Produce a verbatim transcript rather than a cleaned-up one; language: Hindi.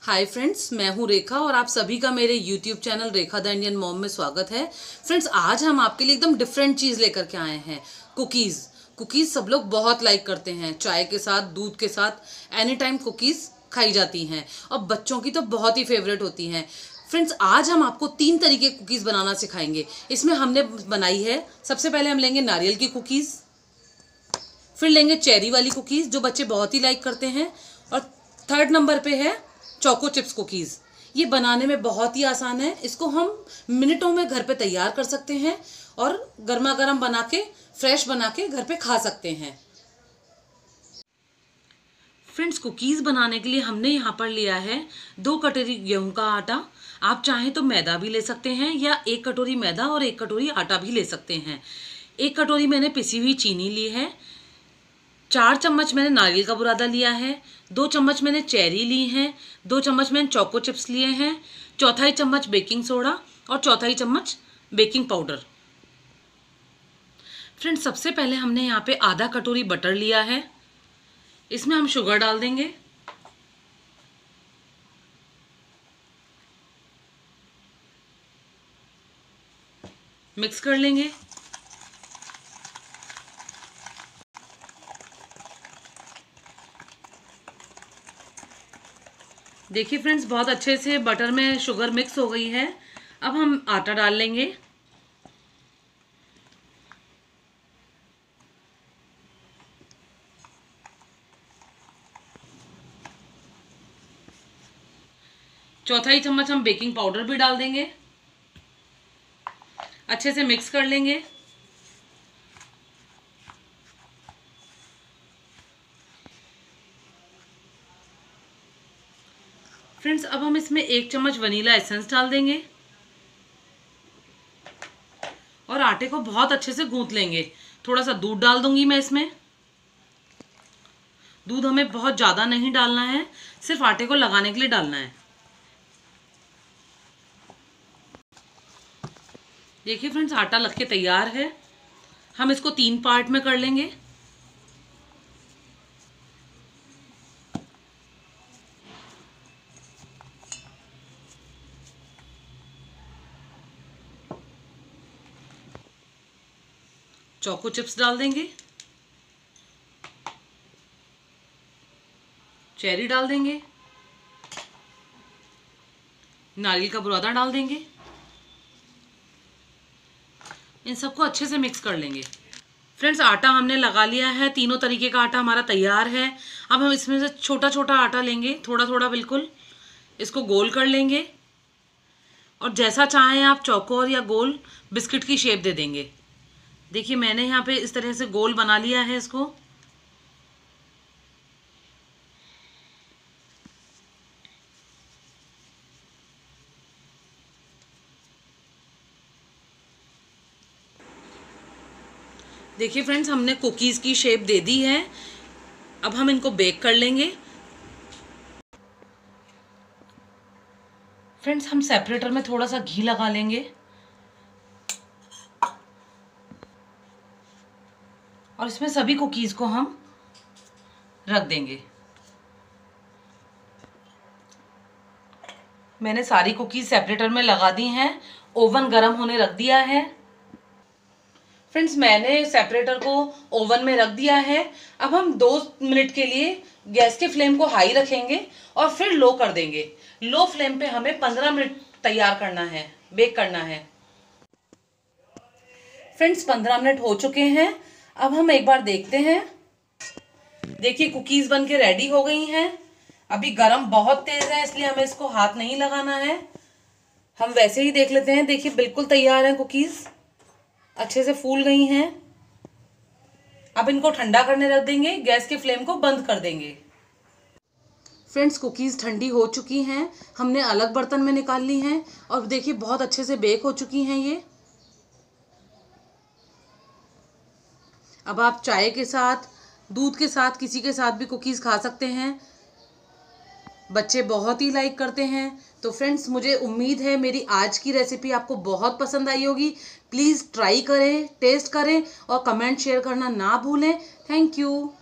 हाय फ्रेंड्स, मैं हूँ रेखा और आप सभी का मेरे YouTube channel Rekha the Indian mom में स्वागत है। फ्रेंड्स, आज हम आपके लिए एकदम डिफरेंट चीज़ लेकर के आए हैं, कुकीज़। कुकीज़ सब लोग बहुत लाइक करते हैं, चाय के साथ, दूध के साथ एनी टाइम कुकीज़ खाई जाती हैं और बच्चों की तो बहुत ही फेवरेट होती हैं। फ्रेंड्स, आज हम आपको तीन तरीके कुकीज़ बनाना सिखाएंगे। इसमें हमने बनाई है, सबसे पहले हम लेंगे नारियल की कुकीज़, फिर लेंगे चेरी वाली कुकीज़ जो बच्चे बहुत ही लाइक करते हैं, और थर्ड नंबर पे है चोको चिप्स कुकीज़। ये बनाने में बहुत ही आसान है, इसको हम मिनटों में घर पे तैयार कर सकते हैं और गर्मा गर्म बना के, फ्रेश बना के घर पे खा सकते हैं। फ्रेंड्स, कुकीज़ बनाने के लिए हमने यहाँ पर लिया है दो कटोरी गेहूं का आटा। आप चाहें तो मैदा भी ले सकते हैं या एक कटोरी मैदा और एक कटोरी आटा भी ले सकते हैं। एक कटोरी मैंने पिसी हुई चीनी ली है, चार चम्मच मैंने नारियल का बुरादा लिया है, दो चम्मच मैंने चेरी ली हैं, दो चम्मच मैंने चोको चिप्स लिए हैं, चौथाई चम्मच बेकिंग सोडा और चौथाई चम्मच बेकिंग पाउडर। फ्रेंड्स, सबसे पहले हमने यहाँ पे आधा कटोरी बटर लिया है, इसमें हम शुगर डाल देंगे। मिक्स कर लेंगे। देखिए फ्रेंड्स, बहुत अच्छे से बटर में शुगर मिक्स हो गई है। अब हम आटा डाल लेंगे। चौथाई चम्मच हम बेकिंग पाउडर भी डाल देंगे। अच्छे से मिक्स कर लेंगे। फ्रेंड्स, अब हम इसमें एक चम्मच वनीला एसेंस डाल देंगे और आटे को बहुत अच्छे से गूंथ लेंगे। थोड़ा सा दूध डाल दूंगी मैं इसमें। दूध हमें बहुत ज़्यादा नहीं डालना है, सिर्फ आटे को लगाने के लिए डालना है। देखिए फ्रेंड्स, आटा लग के तैयार है। हम इसको तीन पार्ट में कर लेंगे। चोको चिप्स डाल देंगे, चेरी डाल देंगे, नारियल का बुरादा डाल देंगे। इन सबको अच्छे से मिक्स कर लेंगे। फ्रेंड्स, आटा हमने लगा लिया है, तीनों तरीके का आटा हमारा तैयार है। अब हम इसमें से छोटा छोटा आटा लेंगे, थोड़ा थोड़ा बिल्कुल। इसको गोल कर लेंगे और जैसा चाहें आप चौकोर या गोल बिस्किट की शेप दे देंगे। देखिए, मैंने यहाँ पे इस तरह से गोल बना लिया है इसको। देखिए फ्रेंड्स, हमने कुकीज़ की शेप दे दी है। अब हम इनको बेक कर लेंगे। फ्रेंड्स, हम सेपरेटर में थोड़ा सा घी लगा लेंगे और इसमें सभी कुकीज़ को हम रख देंगे। मैंने सारी कुकीज़ सेपरेटर में लगा दी हैं। ओवन गरम होने रख दिया है। फ्रेंड्स, मैंने सेपरेटर को ओवन में रख दिया है। अब हम दो मिनट के लिए गैस के फ्लेम को हाई रखेंगे और फिर लो कर देंगे। लो फ्लेम पे हमें पंद्रह मिनट तैयार करना है, बेक करना है। फ्रेंड्स, पंद्रह मिनट हो चुके हैं। अब हम एक बार देखते हैं। देखिए, कुकीज़ बन के रेडी हो गई हैं। अभी गरम बहुत तेज है, इसलिए हमें इसको हाथ नहीं लगाना है। हम वैसे ही देख लेते हैं। देखिए, बिल्कुल तैयार है कुकीज़, अच्छे से फूल गई हैं। अब इनको ठंडा करने रख देंगे, गैस के फ्लेम को बंद कर देंगे। फ्रेंड्स, कुकीज़ ठंडी हो चुकी हैं। हमने अलग बर्तन में निकाल ली हैं और देखिए बहुत अच्छे से बेक हो चुकी हैं ये। अब आप चाय के साथ, दूध के साथ, किसी के साथ भी कुकीज़ खा सकते हैं। बच्चे बहुत ही लाइक करते हैं। तो फ्रेंड्स, मुझे उम्मीद है मेरी आज की रेसिपी आपको बहुत पसंद आई होगी। प्लीज़ ट्राई करें, टेस्ट करें और कमेंट शेयर करना ना भूलें। Thank you.